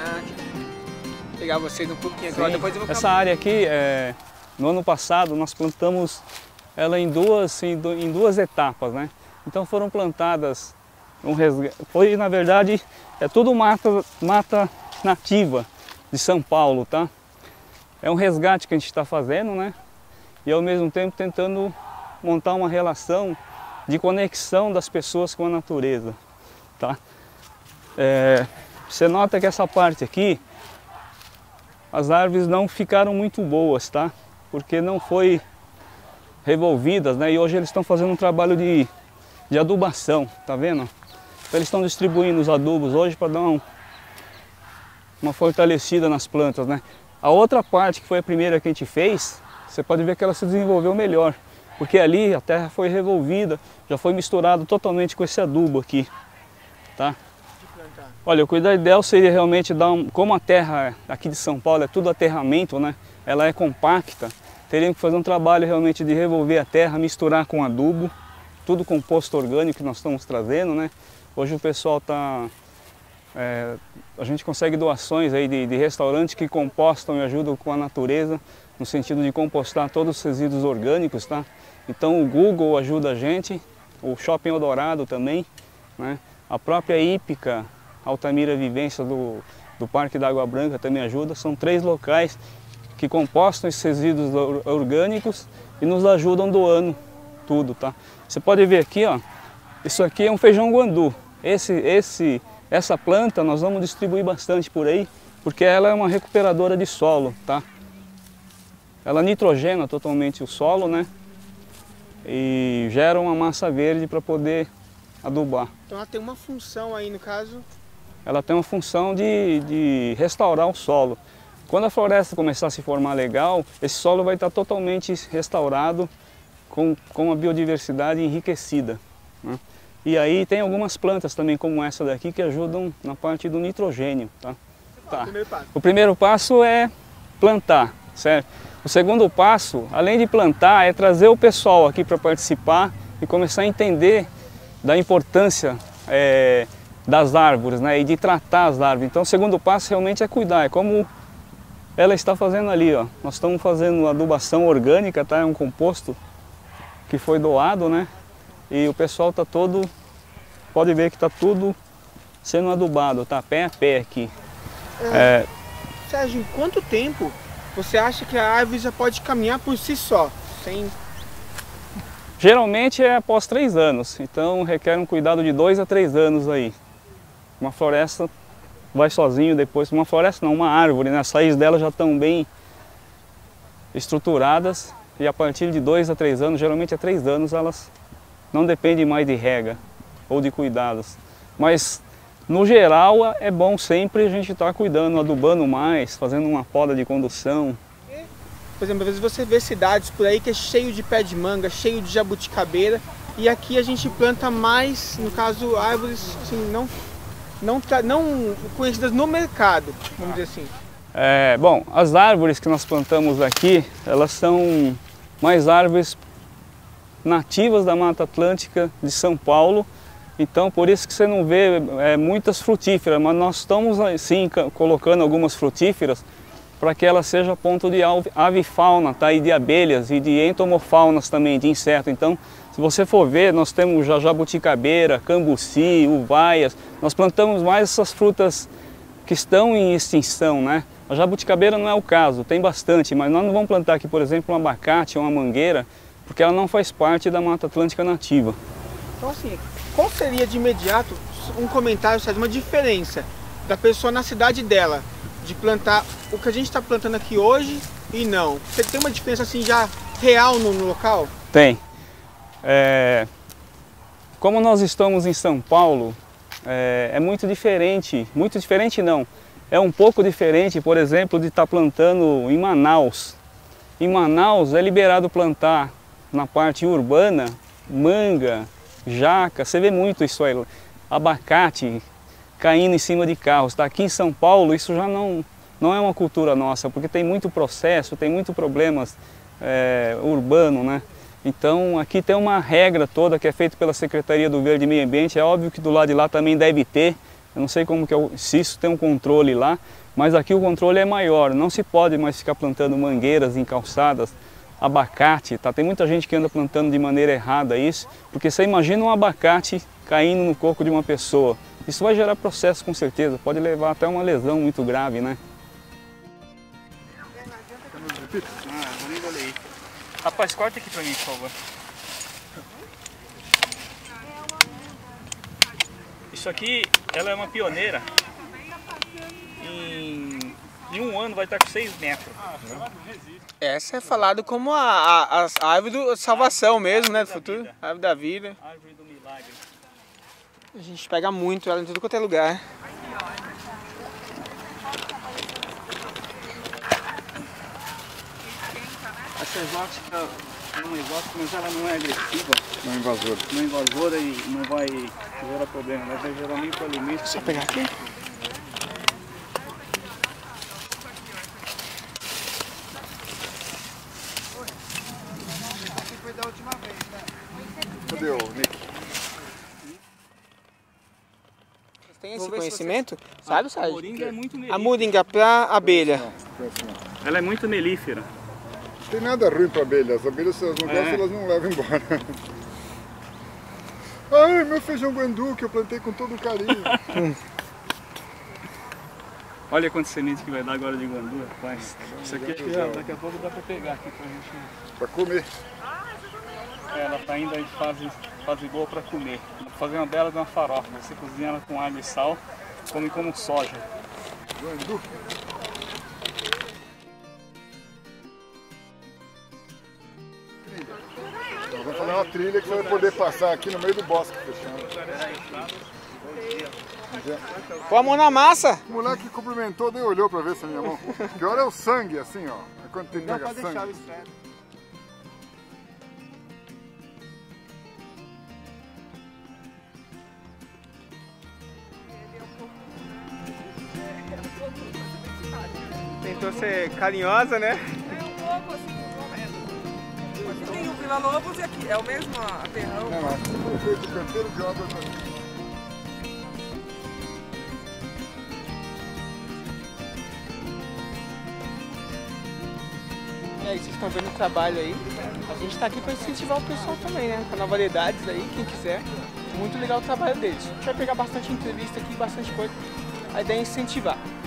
Ah, vou pegar vocês um pouquinho agora, Sim. depois eu vou Essa área aqui, no ano passado, nós plantamos ela em duas etapas, né? Então foram plantadas, foi na verdade, tudo mata nativa de São Paulo, tá? É um resgate que a gente está fazendo, né? E ao mesmo tempo tentando montar uma relação de conexão das pessoas com a natureza, tá? Você nota que essa parte aqui, as árvores não ficaram muito boas, tá? Porque não foi revolvidas, né? E hoje eles estão fazendo um trabalho de adubação, tá vendo? Então eles estão distribuindo os adubos hoje para dar uma fortalecida nas plantas, né? A outra parte, que foi a primeira que a gente fez, você pode ver que ela se desenvolveu melhor, porque ali a terra foi revolvida, já foi misturado totalmente com esse adubo aqui, tá? Olha, o cuidado ideal seria realmente como a terra aqui de São Paulo é tudo aterramento, né? Ela é compacta, teríamos que fazer um trabalho realmente de revolver a terra, misturar com adubo, tudo composto orgânico que nós estamos trazendo, né? Hoje o pessoal a gente consegue doações aí de restaurantes que compostam e ajudam com a natureza, no sentido de compostar todos os resíduos orgânicos, tá? Então o Google ajuda a gente, o Shopping Eldorado também, né? A própria Hípica, Altamira Vivência do Parque da Água Branca também ajuda. São 3 locais que compostam esses resíduos orgânicos e nos ajudam doando tudo, tá? Você pode ver aqui, ó, isso aqui é um feijão guandu. Essa planta nós vamos distribuir bastante por aí, porque ela é uma recuperadora de solo, tá? Ela nitrogena totalmente o solo, né? E gera uma massa verde para poder adubar. Então ela tem uma função aí, no caso? Ela tem uma função de restaurar o solo. Quando a floresta começar a se formar legal, esse solo vai estar totalmente restaurado, com a biodiversidade enriquecida, né? E aí tem algumas plantas também, como essa daqui, que ajudam na parte do nitrogênio, tá? Tá. O primeiro passo é plantar, certo? O segundo passo, além de plantar, é trazer o pessoal aqui para participar e começar a entender da importância das árvores, né? E de tratar as árvores. Então o segundo passo realmente é cuidar, é como ela está fazendo ali, ó. Nós estamos fazendo adubação orgânica, tá? É um composto que foi doado, né? E o pessoal tá todo, pode ver que tá tudo sendo adubado, tá pé a pé aqui. Sérgio, em quanto tempo você acha que a árvore já pode caminhar por si só? Geralmente é após 3 anos, então requer um cuidado de 2 a 3 anos aí. Uma floresta vai sozinho depois, uma floresta não, uma árvore, né? As raízes dela já estão bem estruturadas e a partir de 2 a 3 anos, geralmente é 3 anos, elas não dependem mais de rega ou de cuidados. Mas no geral é bom sempre a gente estar cuidando, adubando mais, fazendo uma poda de condução. Por exemplo, às vezes você vê cidades por aí que é cheio de pé de manga, cheio de jabuticabeira, e aqui a gente planta mais, no caso, árvores assim, não conhecidas no mercado, vamos dizer assim. Bom, as árvores que nós plantamos aqui, elas são mais árvores nativas da Mata Atlântica de São Paulo, então por isso que você não vê muitas frutíferas, mas nós estamos sim colocando algumas frutíferas para que ela seja ponto de avifauna, tá? E de abelhas e de entomofaunas também, de inseto. Então, se você for ver, nós temos jabuticabeira, cambuci, uvaias, nós plantamos mais essas frutas que estão em extinção, né? A jabuticabeira não é o caso, tem bastante, mas nós não vamos plantar aqui, por exemplo, um abacate ou uma mangueira, porque ela não faz parte da Mata Atlântica nativa. Então assim, qual seria de imediato um comentário, Sérgio, uma diferença da pessoa na cidade dela, de plantar o que a gente está plantando aqui hoje e não? Você tem uma diferença assim já real no local? Tem. Como nós estamos em São Paulo, é muito diferente não, é um pouco diferente, por exemplo, de estar plantando em Manaus. Em Manaus é liberado plantar na parte urbana, manga, jaca, você vê muito isso aí, abacate caindo em cima de carros. Tá? Aqui em São Paulo isso já não é uma cultura nossa, porque tem muito processo, tem muito problemas urbano, né? Então aqui tem uma regra toda que é feita pela Secretaria do Verde e Meio Ambiente, é óbvio que do lado de lá também deve ter, Eu não sei como que se isso tem um controle lá, mas aqui o controle é maior. Não se pode mais ficar plantando mangueiras em calçadas, abacate, tá? Tem muita gente que anda plantando de maneira errada isso, porque você imagina um abacate caindo no coco de uma pessoa. Isso vai gerar processo com certeza, pode levar até uma lesão muito grave, né? Rapaz, corta aqui pra mim, por favor. Isso aqui, ela é uma pioneira. Em um ano vai estar com 6 metros. Essa é falado como a árvore da salvação mesmo, né? Do futuro. A árvore da vida. Árvore do milagre. A gente pega muito ela em tudo quanto é lugar. Essa exótica é uma exótica, mas ela não é agressiva. Não é invasora. Não é invasora e não vai gerar problema. Ela vai gerar microelementos. Deixa eu pegar aqui. Cadê o Nick? Vocês têm esse conhecimento? Sabe, A Sérgio? moringa é muito A melífera. moringa para abelha. Ela é muito melífera. Não tem nada ruim para abelha. As abelhas, se elas não gostam, elas não levam embora. Ai, meu feijão guandu que eu plantei com todo carinho. Olha quantas sementes que vai dar agora de guandu, rapaz. Isso aqui daqui a pouco dá para pegar aqui pra gente. Para comer. Ela tá ainda em fase boa para comer. Dá pra fazer uma bela de uma farofa. Você cozinha ela com água e sal, come como soja. Guandu. Nós vamos fazer uma trilha que você vai poder passar aqui no meio do bosque fechado. Põe a mão na massa. O moleque cumprimentou, nem olhou para ver se a minha mão. Pior é o sangue, assim, ó. É quando tem pega sangue. Tentou ser carinhosa, né? Tem o Vila Lobos e aqui, é o mesmo aterrão? Não, aqui foi feito o canteiro de obras. E aí, vocês estão vendo o trabalho aí. A gente está aqui para incentivar o pessoal também, né? Canal Variedades aí, quem quiser. Muito legal o trabalho deles. A gente vai pegar bastante entrevista aqui, bastante coisa. A ideia é incentivar.